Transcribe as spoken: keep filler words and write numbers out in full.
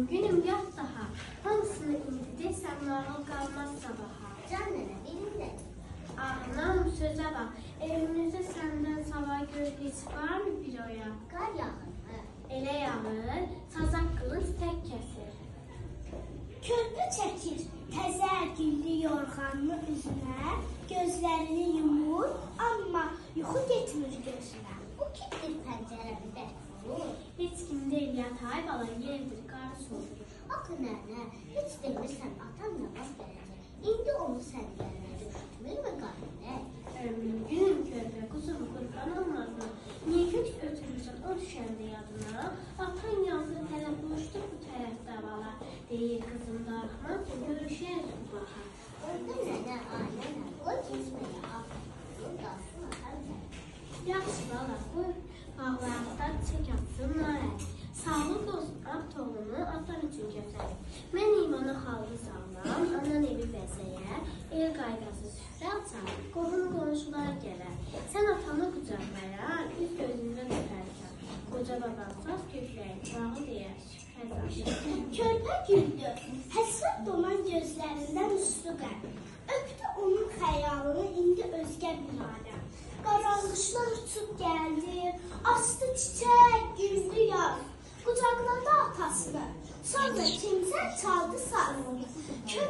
günüm yat daha. Hamısını indi desem nağıl qalmaz sabaha. Can nənə, dilində. Anam sözə bax. Evimizdə səndən savay göz heç varmı bir oya? Qar yağır mı? Elə yağır, sazaq qılınc tək kəsir. Körpü çəkir təzə gülli yorğanlı üzünə, gözlərini yumur, amma yuxu getmir gözünə. Bu kimdir pəncərəmi bəkvur? Heç kim deyil yatay bala yerdir, qarı soğudur. Axı nənə, heç demirsən atan namaz gələcək. İndi onu sən gəlmə düşürtmürmü qarı? Günüm körpə, quzum qurban olmazma. Niyə köks ötürürsən o düşəndə yadına? Atan yazır hələ boşdur bu tərəfdə bala. Deyir qızım darıxmaz ki, görüşəriz bu baxa. Orada nənə, ay nənə, qoy keçməyə axı. Qalsın atan sənə. Yaxşı bala, qoy bağlardan çək atsınlar. Sağlıq olsun, at oğlunu atan üçün götürək. Mən imana xalqı sağlam, anan evi bəzəyər, el qaydası süfrə açar, qohum qonşular gələr. Sən atanı qucaqlayar, üz gözündə öpərkən. Qoca baban saz kökləyir, bağı deyər, süfrə daşır. Körpə güldü, həsrət donan gözlərindən üstü qəm. Öpdü onun xəyalını indi özgə bir aləm. Qaranquşlar uçub gəldi, astı çiçək, güldü yaz. Qucaqladı atasını, sonra kimsə çaldı sarını.